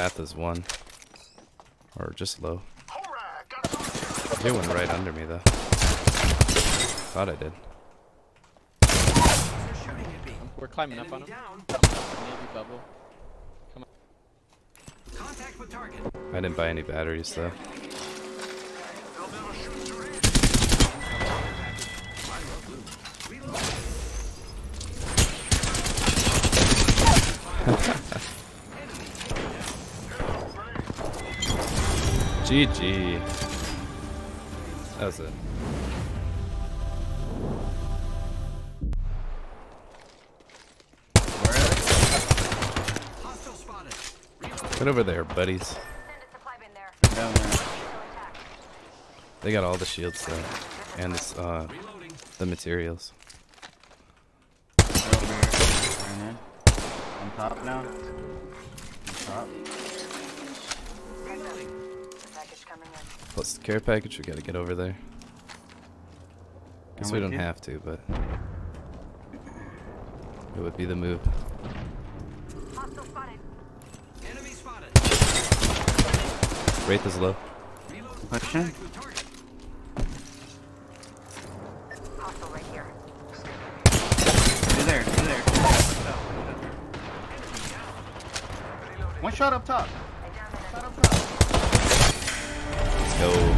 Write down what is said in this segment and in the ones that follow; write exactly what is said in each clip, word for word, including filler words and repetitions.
path is one. Or just low. They went right under me though. Thought I did. We're climbing up on him. Maybe bubble. Come on. Contact with target. I didn't buy any batteries though. G G. That was it. Get over there, buddies. Down there. They got all the shields though, and this, uh, the materials. They're over here. Right here. On top now. On top. Plus the care package, we gotta get over there. Guess I'm we with don't you. have to, but it would be the move. Enemy spotted. Wraith is low. Pushing. Hostile right here. He's there. He's there. One shot up top. Shot up top. Let's go.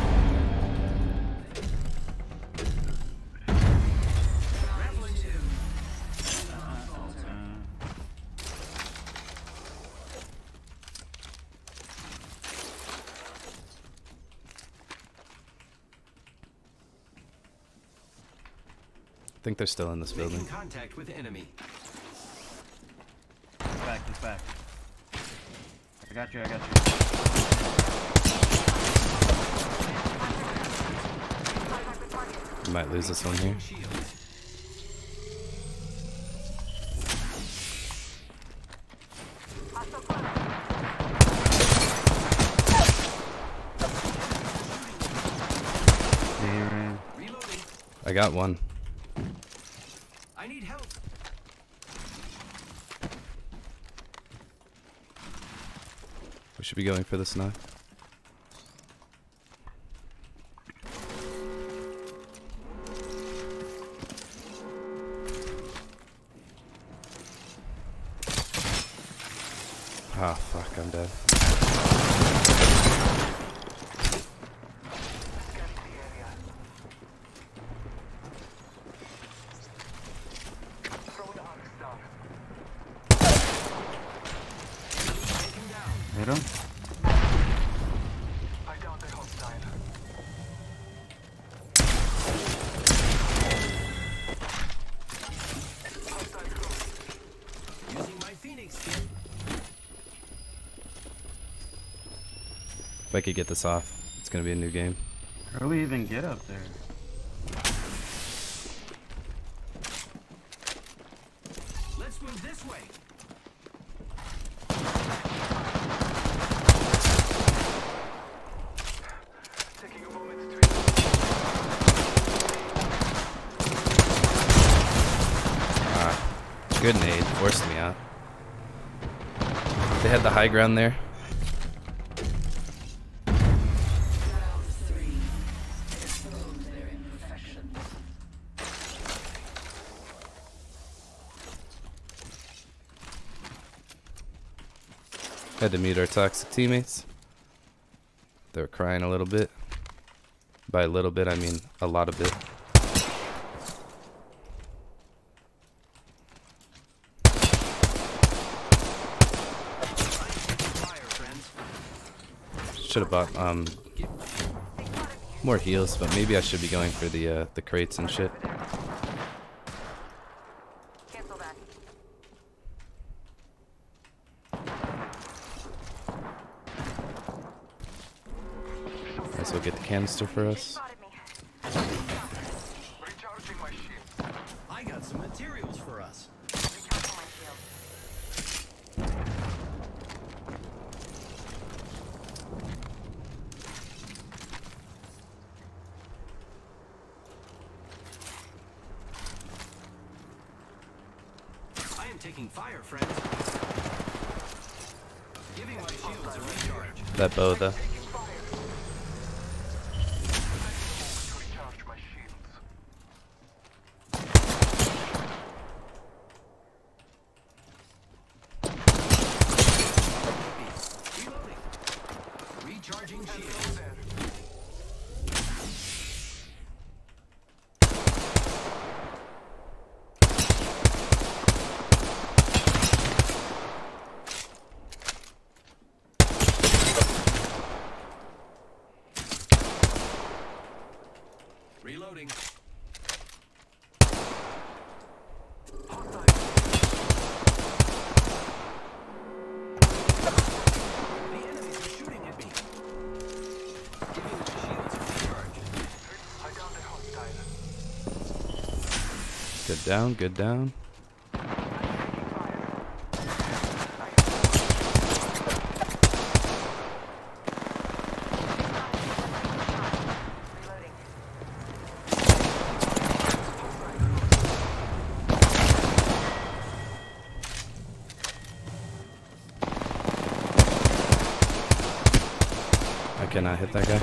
I think they're still in this building. Making contact with enemy. He's back. He's back. I got you. I got you. We might lose this one here. I got one. I need help. We should be going for this now. Ah, fuck, I'm dead. Hit him. I downed the hostile. Using my Phoenix skin. If I could get this off, it's gonna be a new game. How do we even get up there? Let's move this way. Taking a moment to Ah, good nade, forced me out. They had the high ground there. Had to meet our toxic teammates. They were crying a little bit. By a little bit, I mean a lot of bit. Should have bought um more heals, but maybe I should be going for the uh, the crates and shit. Cancel that. Guess we'll get the canister for us. Spotted me. recharging my shield. I got some materials for us. Recharging my shield. I am taking fire, friends. Giving my shields a recharge. That bow though. Reloading. Recharging shields. Reloading. The enemies are shooting at me. Giving my shields a recharge. I downed a hostile. Good down, good down. Reloading. I cannot hit that guy.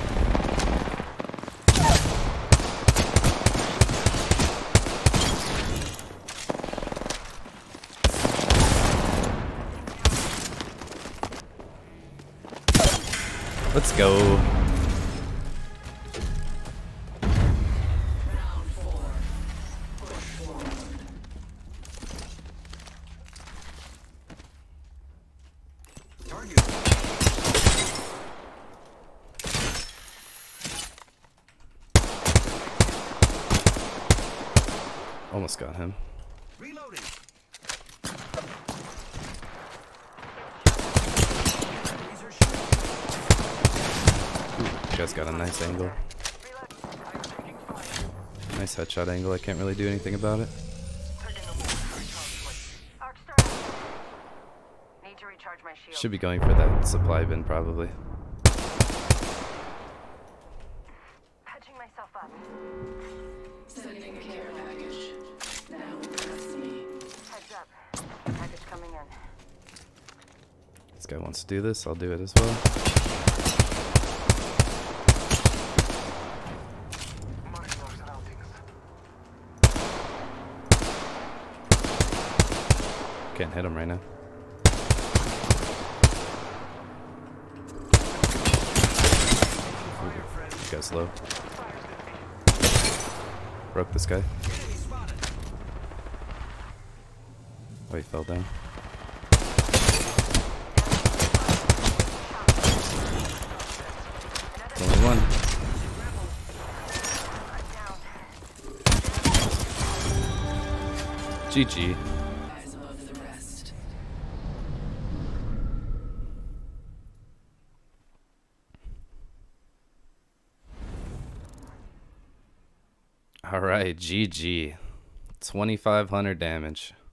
Let's go. Target. Almost got him. Reloading. Laser shooting. You guys got a nice angle. Nice headshot angle. I can't really do anything about it. Arc strike. Need to recharge my shield. Should be going for that supply bin probably. Patching myself up. Sending a care package. Now press me. Heads up. Package coming in. This guy wants to do this. I'll do it as well. Can't hit him right now. This guy's low. Broke this guy. Enemy spotted. Oh, he fell down. Only one. G G. Eyes above the rest. Alright, G G. twenty-five hundred damage.